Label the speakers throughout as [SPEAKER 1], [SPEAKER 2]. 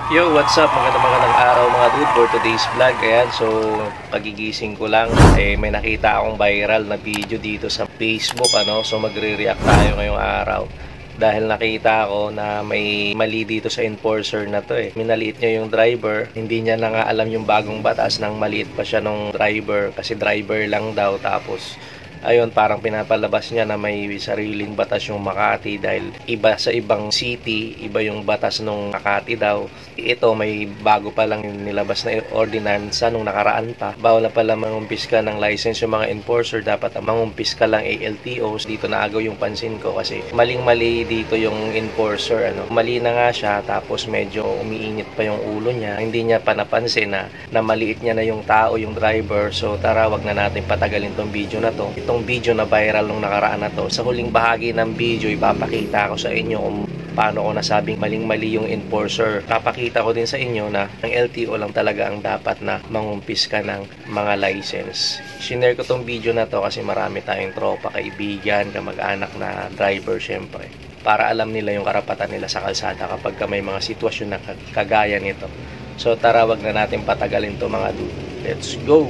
[SPEAKER 1] Yo, what's up? Magandang araw mga dude for today's vlog. Ayan, so pagigising ko lang, may nakita akong viral na video dito sa Facebook, ano? So magre-react tayo ngayong araw. Dahil nakita ko na may mali dito sa enforcer na to Minaliit niya yung driver, hindi niya na nga alam yung bagong batas nang maliit pa siya nung driver kasi driver lang daw. Tapos ayun, parang pinapalabas niya na may sariling batas yung Makati dahil iba sa ibang city, iba yung batas nung Makati daw. Ito may bago pa lang nilabas na ordinansa nung nakaraan pa. Bawal na pala mangumpiska ng license yung mga enforcer, dapat mangumpiska lang ALTOs. Dito naagaw yung pansin ko kasi maling-mali dito yung enforcer, ano. Mali na nga siya, tapos medyo umiinit pa yung ulo niya. Hindi niya pa napansin na maliit niya na yung tao, yung driver. So tara, wag na natin patagalin tong video na to. Itong video na viral nung nakaraan na to, sa huling bahagi ng video ipapakita ko sa inyo kung paano ko nasabing maling-mali yung enforcer. Papakita ko din sa inyo na ang LTO lang talaga ang dapat na mangumpiska ng mga license. Shinare ko tong video na to kasi marami tayong tropa, kaibigan, kamag-anak na driver syempre, para alam nila yung karapatan nila sa kalsada kapag may mga sitwasyon na kagaya nito. So tara, wag na natin patagalin to mga dude. Let's go!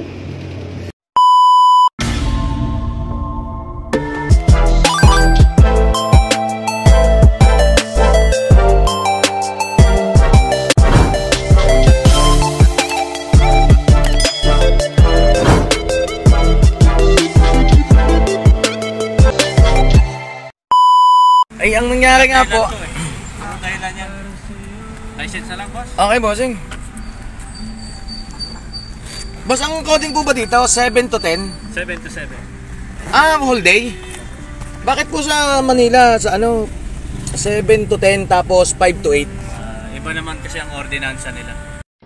[SPEAKER 2] Ay, ang nangyari nga po.
[SPEAKER 3] Ano dahilan yan? License na lang, boss?
[SPEAKER 2] Okay, bossing. Boss, ang coding po ba dito? 7 to 10?
[SPEAKER 3] 7 to 7.
[SPEAKER 2] Whole day? Bakit po sa Manila, sa 7 to 10 tapos 5 to 8?
[SPEAKER 3] Iba naman kasi ang ordinansa nila.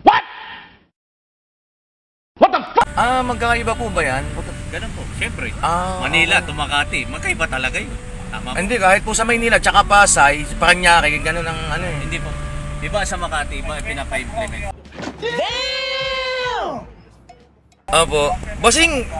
[SPEAKER 2] What the fuck? Magkakaiba po ba yan?
[SPEAKER 3] Ganun po, syempre.
[SPEAKER 2] Okay.
[SPEAKER 3] Manila to Makati, magkaiba talaga yun. Tama po.
[SPEAKER 2] Hindi, kahit po sa Maynila, tsaka Pasay, Paranaque, gano'n ang
[SPEAKER 3] Hindi po. Iba sa Makati, iba pinapa-implement.
[SPEAKER 2] Damn! Opo. Bossing!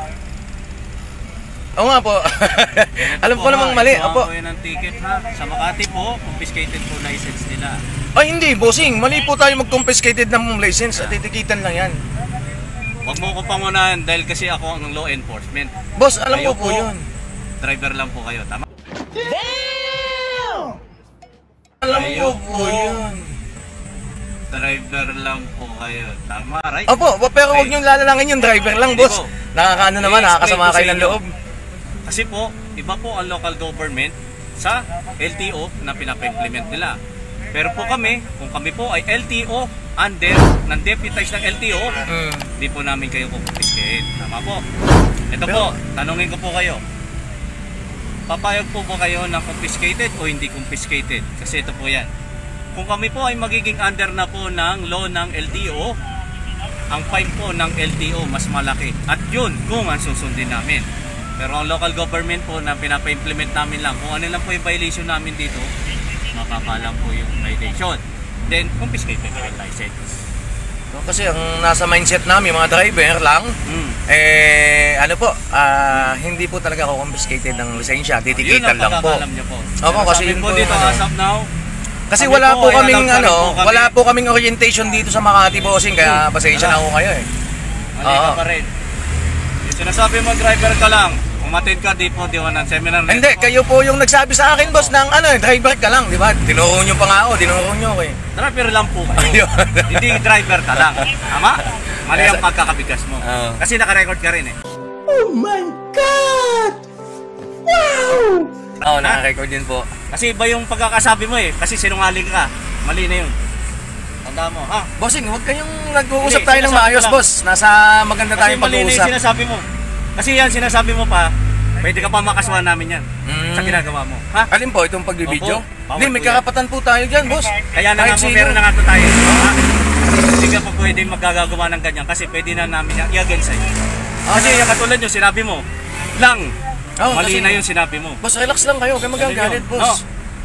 [SPEAKER 2] Oo nga po. Alam ko namang mali. Opo.
[SPEAKER 3] Po yan ang ticket ha. Sa Makati po, confiscated po license nila.
[SPEAKER 2] Ay, hindi, bossing. Mali po tayo mag-confiscated ng license at titikitan lang yan.
[SPEAKER 3] Huwag mo ko pangunahan dahil kasi ako ang law enforcement.
[SPEAKER 2] Boss, alam
[SPEAKER 3] Kayo
[SPEAKER 2] ko po yun.
[SPEAKER 3] Driver lang po kayo, tama?
[SPEAKER 2] Damn! Alam
[SPEAKER 3] Kayo
[SPEAKER 2] ko po yun.
[SPEAKER 3] Driver lang po kayo, tama, right?
[SPEAKER 2] Opo, pero huwag niyong lalalangin yung driver lang,
[SPEAKER 3] Hindi
[SPEAKER 2] boss.
[SPEAKER 3] po.
[SPEAKER 2] Nakakaano naman, nakakasama
[SPEAKER 3] I-explain ko
[SPEAKER 2] kayo
[SPEAKER 3] sa
[SPEAKER 2] ng
[SPEAKER 3] inyo.
[SPEAKER 2] loob.
[SPEAKER 3] Kasi po, iba po ang local government sa LTO na pinapa-implement nila. Pero po kami, kung kami po ay LTO under ng deputized ng LTO, hindi po namin kayo confiscate. Tama po. Ito po, tanungin ko po kayo. Papayag po ba kayo ng confiscated o hindi confiscated? Kasi ito po yan. Kung kami po ay magiging under na po ng law ng LTO, ang fine po ng LTO mas malaki. At yun, kung ang susundin namin. Pero ang local government po na pinapa-implement namin lang, kung ano lang po yung violation namin dito, mababa lang po yung violation. Then, confiscated na yung license.
[SPEAKER 2] Kasi ang nasa mindset namin, mga driver lang, hindi po talaga ako confiscated ng lisensya, titikitan lang po.
[SPEAKER 3] Yun ang pagkakalam niyo po.
[SPEAKER 2] Opo, kasi
[SPEAKER 3] sabi
[SPEAKER 2] yun
[SPEAKER 3] po
[SPEAKER 2] po
[SPEAKER 3] dito, as of now,
[SPEAKER 2] kasi
[SPEAKER 3] kami
[SPEAKER 2] wala po
[SPEAKER 3] po ay
[SPEAKER 2] kaming
[SPEAKER 3] allowed pa rin po kami.
[SPEAKER 2] wala po kaming orientation dito sa Makati, bossing, kaya pasensya na ako kayo
[SPEAKER 3] mali ka pa rin. Yung sinasabi mo, driver ka lang. Umatid ka, di po, di mo ng seminar.
[SPEAKER 2] Hindi, kayo po yung nagsabi sa akin, boss, ng driver ka lang, di ba? Tinuro nyo pa nga ako, tinuro nyo ko
[SPEAKER 3] Driver lang po kayo. Hindi driver ka lang. Tama? Mali ang pagkakabigas mo. Kasi naka-record ka rin
[SPEAKER 2] Oh my God! Wow! Oo, naka-record din po.
[SPEAKER 3] Kasi iba yung pagkakasabi mo Kasi sinungaling ka. Mali na yun. Tanda mo, ha?
[SPEAKER 2] Bossing, huwag kayong nag-uusap
[SPEAKER 3] Hindi,
[SPEAKER 2] tayo ng
[SPEAKER 3] sinasabi
[SPEAKER 2] maayos,
[SPEAKER 3] ko lang.
[SPEAKER 2] boss. Nasa maganda
[SPEAKER 3] Kasi
[SPEAKER 2] tayong
[SPEAKER 3] mali na yung
[SPEAKER 2] pag-uusap.
[SPEAKER 3] sinasabi mo. Kasi yan, sinasabi mo pa, pwede ka pa makasuhan namin yan sa ginagawa mo. Ha?
[SPEAKER 2] Alin po, itong pagbibideo?
[SPEAKER 3] Opo,
[SPEAKER 2] Hindi, may
[SPEAKER 3] bawal po yan.
[SPEAKER 2] karapatan po tayo dyan, boss.
[SPEAKER 3] Kaya na nga
[SPEAKER 2] Kahit
[SPEAKER 3] po,
[SPEAKER 2] sino.
[SPEAKER 3] meron na nga po tayo. Ha? Hindi ka po pwede magagagawa ng ganyan kasi pwede na namin yan i-against sa'yo. Kasi yung katulad nyo, sinabi mo, lang. Mali na yung sinabi mo.
[SPEAKER 2] Boss, relax lang kayo. Kayo magagalit, boss.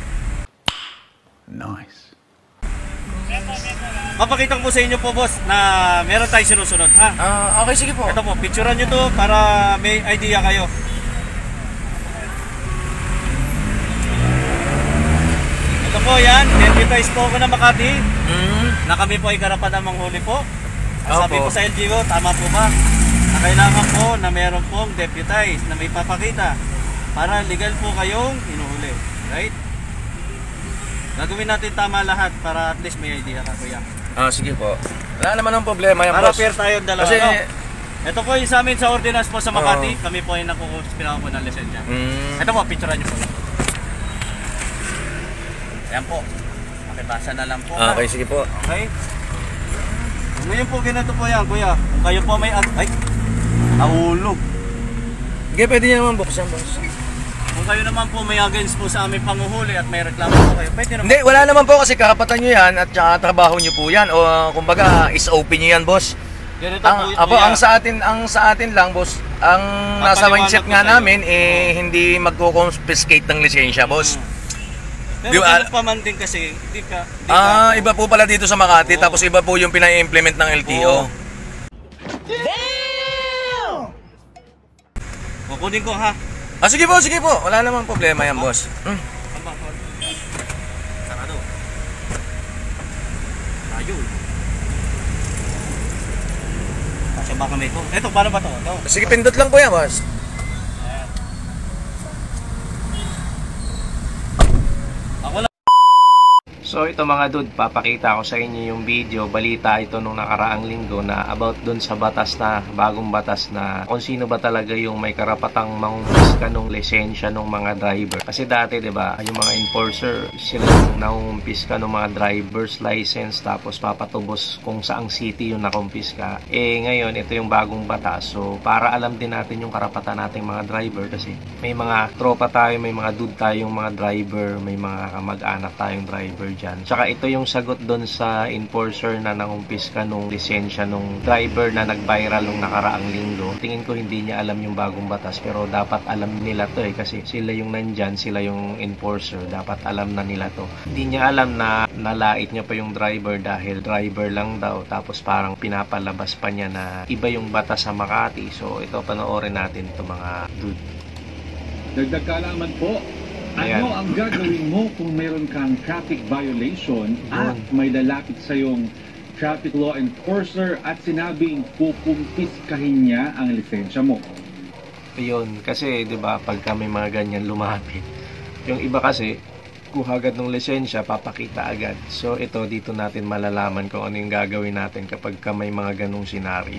[SPEAKER 1] Nice.
[SPEAKER 3] Papakita ko po sa inyo po, boss, na meron tayong sinusunod, ha?
[SPEAKER 2] Okay, sige po.
[SPEAKER 3] Ito po, picturean nyo to para may idea kayo. Ito po yan, deputize po ako ng Makati. na kami po ay karapatan manghuli po. Ang sabi
[SPEAKER 2] Opo.
[SPEAKER 3] po sa LGU, tama po ba? Na kailangan po na meron pong deputize na may papakita para legal po kayong hinuhuli. Right? Gagawin natin tama lahat para at least may idea ka, kuya.
[SPEAKER 2] Sige po. Wala naman ang problema yan,
[SPEAKER 3] Para
[SPEAKER 2] boss.
[SPEAKER 3] fair tayong dalawa.
[SPEAKER 2] Kasi,
[SPEAKER 3] no? Ito po yung sa amin sa ordinance po sa Makati. Kami po ay nakukuspinaw po ng lisensya. Ito po, picturean nyo po. Ayan po. Makibasa na lang po.
[SPEAKER 2] okay, sige po.
[SPEAKER 3] Okay? Ngayon po, ganito po yan, kuya. Kung kayo po may... Ay! Nahulog.
[SPEAKER 2] Okay, pwede niya naman buksan, boss.
[SPEAKER 3] Kung kayo naman po may against po sa aming panguhuli at may reklamo po kayo, pwede naman.
[SPEAKER 2] Hindi, wala naman po kasi karapatan nyo yan at saka trabaho nyo po yan. O kumbaga, is-open nyo yan, boss.
[SPEAKER 3] Ganito
[SPEAKER 2] Apo, ang sa atin lang, boss, ang nasa
[SPEAKER 3] Papaliwanag
[SPEAKER 2] mindset
[SPEAKER 3] ko
[SPEAKER 2] nga
[SPEAKER 3] sa'yo.
[SPEAKER 2] namin, hindi magko-confiscate ng lisensya, boss.
[SPEAKER 3] Pero
[SPEAKER 2] Di ba,
[SPEAKER 3] ganun pa man din kasi, di ka...
[SPEAKER 2] iba po pala dito sa Makati, tapos iba po yung pina-implement ng LTO.
[SPEAKER 3] Kukunin ko ha.
[SPEAKER 2] Sige po. Wala namang problema yan, boss.
[SPEAKER 3] Sarado. Tayo. Kasya ba kami ko? Eto, paano ba to? Ito.
[SPEAKER 2] Sige, pindot lang po yan, boss.
[SPEAKER 3] Ako lang.
[SPEAKER 1] So ito mga dude, papakita ko sa inyo yung video, balita ito nung nakaraang linggo na about dun sa batas na, bagong batas na kung sino ba talaga yung may karapatang mangumpiska ng lisensya ng mga driver. Kasi dati 'di ba, yung mga enforcer, sila yung nangumpiska ng mga driver's license tapos papatubos kung saang city yung nakumpiska. Ngayon ito yung bagong batas. So para alam din natin yung karapatan nating mga driver kasi may mga tropa tayo, may mga dude tayong mga driver, may mga kamag-anak tayong driver dyan. Tsaka ito yung sagot doon sa enforcer na nangumpiska nung lisensya nung driver na nag-viral nung nakaraang linggo. Tingin ko hindi niya alam yung bagong batas pero dapat alam nila to kasi sila yung nandyan, sila yung enforcer. Dapat alam na nila to. Hindi niya alam na nalait niya pa yung driver dahil driver lang daw tapos parang pinapalabas pa niya na iba yung batas sa Makati. So ito panoorin natin to mga dude.
[SPEAKER 4] Dagdag kaalaman po,
[SPEAKER 1] Ayan.
[SPEAKER 4] ano ang gagawin mo kung meron kang traffic violation at may lalapit sa yung traffic law enforcer at sinabing kukumpiskahin niya ang lisensya mo?
[SPEAKER 1] Ayun, kasi 'di ba pag may mga ganyan lumapit. Yung iba kasi kuha agad ng lisensya, papakita agad. So ito dito natin malalaman kung ano yung gagawin natin kapag may mga ganung senaryo.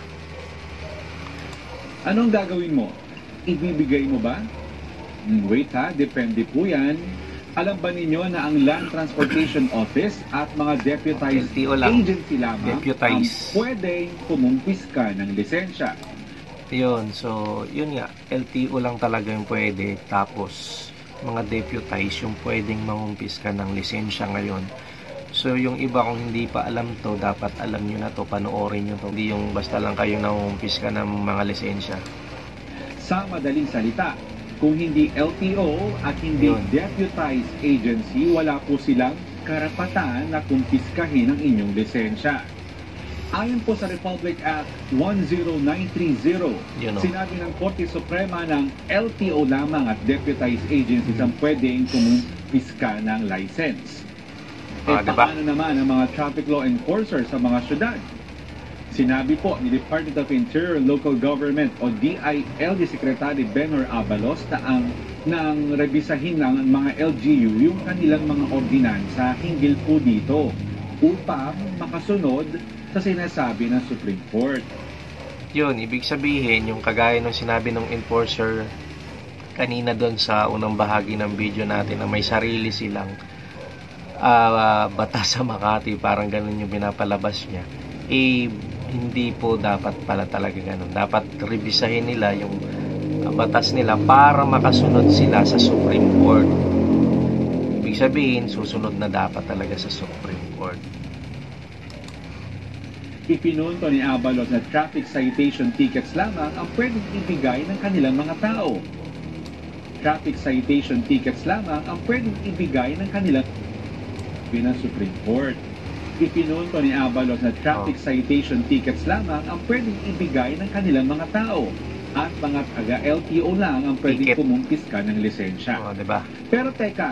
[SPEAKER 4] Anong gagawin mo? Ibibigay mo ba? Wait ha, depende po yan. Alam ba ninyo na ang Land Transportation Office at mga deputized
[SPEAKER 1] LTO lang.
[SPEAKER 4] agency lamang ang
[SPEAKER 1] Deputize.
[SPEAKER 4] pwedeng kumumpiska ng lisensya?
[SPEAKER 1] Yun, so yun nga, LTO lang talaga yung pwede. Tapos mga deputize yung pwedeng mangumpiska ng lisensya ngayon. So yung iba kung hindi pa alam to, dapat alam nyo na to, panoorin nyo to. Hindi yung basta lang kayo nangumpiska ng mga lisensya.
[SPEAKER 4] Sa madaling salita, kung hindi LTO at hindi
[SPEAKER 1] Yun.
[SPEAKER 4] deputized agency, wala po silang karapatan na kumpiskahin ang inyong lisensya. Ayon po sa Republic Act 10930,
[SPEAKER 1] Yun o.
[SPEAKER 4] sinabi ng Korte Suprema ng LTO lamang at deputized agencies ang pwedeng kumpiska ng license.
[SPEAKER 1] Diba?
[SPEAKER 4] Paano naman ang mga traffic law enforcers sa mga syudad? Sinabi po ni Department of Interior and Local Government o DILG Secretary Benhur Abalos na nang rebisahin ng mga LGU yung kanilang mga ordinansa hinggil po dito upang makasunod sa sinasabi ng Supreme Court.
[SPEAKER 1] Yun, ibig sabihin, yung kagaya ng sinabi ng enforcer kanina doon sa unang bahagi ng video natin na may sarili silang batas sa Makati, parang ganun yung pinapalabas niya. Hindi po dapat pala talaga ganun. Dapat revisahin nila yung batas nila para makasunod sila sa Supreme Court. Ibig sabihin, susunod na dapat talaga sa Supreme Court.
[SPEAKER 4] Ipinunto ni Abalos na traffic citation tickets lamang ang pwedeng ibigay ng kanilang mga tao. Traffic citation tickets lamang ang pwedeng ibigay ng kanilang ng Supreme Court. Ipinunto ni Abalos na traffic citation tickets lamang ang pwedeng ibigay ng kanilang mga tao at mga taga-LTO lang ang pwedeng
[SPEAKER 1] Ticket.
[SPEAKER 4] kumumpiska ng lisensya.
[SPEAKER 1] O, diba?
[SPEAKER 4] Pero teka,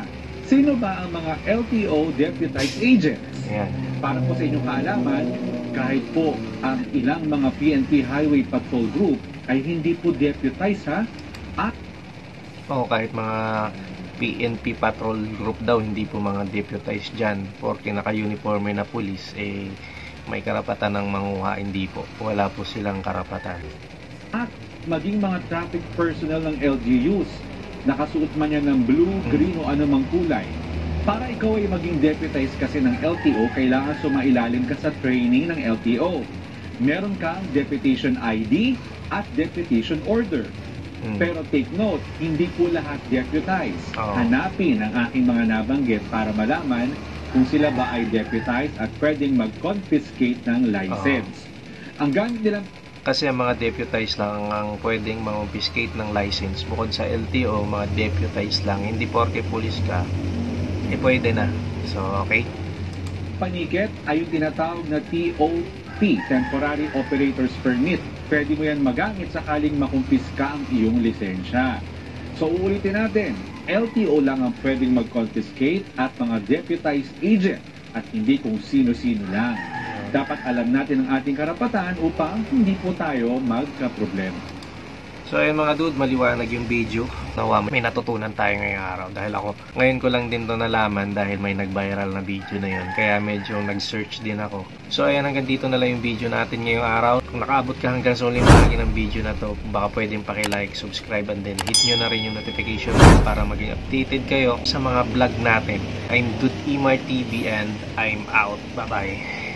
[SPEAKER 4] Sino ba ang mga LTO deputized agents?
[SPEAKER 1] Ayan.
[SPEAKER 4] Para po sa inyong kaalaman, kahit po ang ilang mga PNP Highway Patrol Group ay hindi po deputized ha, at
[SPEAKER 1] Oo, kahit mga PNP patrol group daw, hindi po mga deputized dyan. Porque naka-uniforme na pulis, may karapatan ng manguha, hindi po. Wala po silang karapatan.
[SPEAKER 4] maging mga traffic personnel ng LGUs. Nakasuot man yan ng blue, green o anumang kulay. Para ikaw ay maging deputized kasi ng LTO, kailangan sumailalim ka sa training ng LTO. Meron kang deputation ID at deputation order. Pero take note, hindi po lahat deputized. Hanapin ang aking mga nabanggit para malaman kung sila ba ay deputized at pwedeng mag-confiscate ng license. Ang gamit nilang
[SPEAKER 1] Kasi ang mga deputized lang ang pwedeng mag-confiscate ng license. Bukod sa LTO, mga deputized lang. Hindi porke pulis ka, pwede na. So, okay?
[SPEAKER 4] Paniket ay yung tinatawag na TOP, Temporary Operator's Permit. Pwede mo yan magamit sakaling makumpiska ang iyong lisensya. So, uulitin natin, LTO lang ang pwedeng mag-confiscate at mga deputized agent at hindi kung sino-sino lang. Dapat alam natin ang ating karapatan upang hindi po tayo magka-problema.
[SPEAKER 1] So ayun mga dude, maliwanag yung video. Nawa may natutunan tayo ngayong araw. Dahil ako, ngayon ko lang din to nalaman dahil may nag-viral na video na yun. Kaya medyo nag-search din ako. So ayan, hanggang dito na lang yung video natin ngayong araw. Kung nakaabot ka hanggang sa uling bahagi ng video na to, baka pwedeng paki-like, subscribe, and then hit nyo na rin yung notification bell para maging updated kayo sa mga vlog natin. I'm Dude Imar TV and I'm out. Bye-bye.